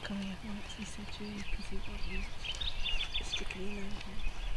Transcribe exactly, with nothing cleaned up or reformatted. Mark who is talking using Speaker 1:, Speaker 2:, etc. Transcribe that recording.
Speaker 1: coming up once, he said, Julie, because he wasn't sticking in there.